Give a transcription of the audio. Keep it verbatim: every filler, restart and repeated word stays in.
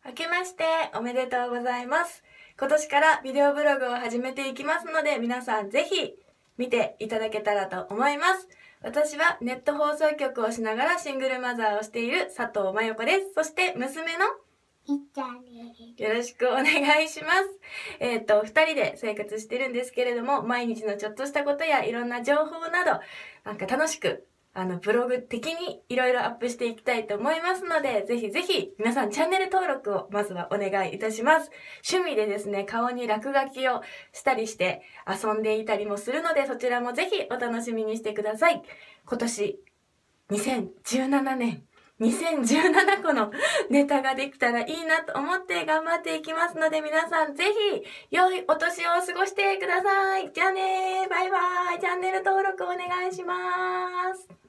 明けましておめでとうございます。今年からビデオブログを始めていきますので、皆さんぜひ見ていただけたらと思います。私はネット放送局をしながらシングルマザーをしている佐藤真由子です。そして娘のいっちゃんです。 よろしくお願いします。えっと、二人で生活してるんですけれども、毎日のちょっとしたことやいろんな情報など、なんか楽しく、あの、ブログ的にいろいろアップしていきたいと思いますので、ぜひぜひ皆さんチャンネル登録をまずはお願いいたします。趣味でですね、顔に落書きをしたりして遊んでいたりもするので、そちらもぜひお楽しみにしてください。今年、にせんじゅうななねん、にせんじゅうななこのネタができたらいいなと思って頑張っていきますので、皆さんぜひ良いお年を過ごしてください。じゃあねー、バイバイ。チャンネル登録お願いします。